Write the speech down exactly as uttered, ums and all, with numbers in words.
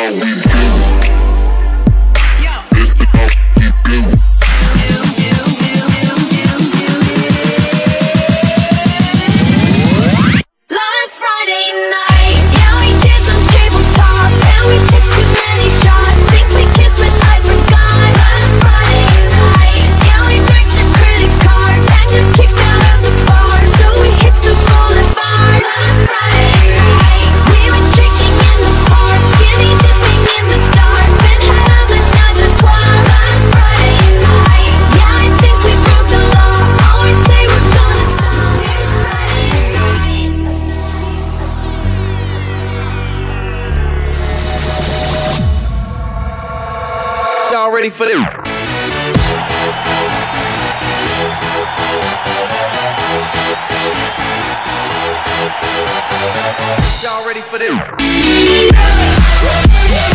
how we do. This is how we do. Last Friday night, yeah, we did some tabletop, and we took too many shots. Think we kissed, but I forgot. Last Friday night, yeah, we maxed our credit cards and got kicked out of the bar, so we hit the boulevard. Last Friday night, we were drinking in the park, skinny dipping in the dark, then had a menage a trois. Last Friday night, yeah, I think we broke the law. Always say we're gonna stop. It's Friday night. Y'all ready for this? Y'all ready for this?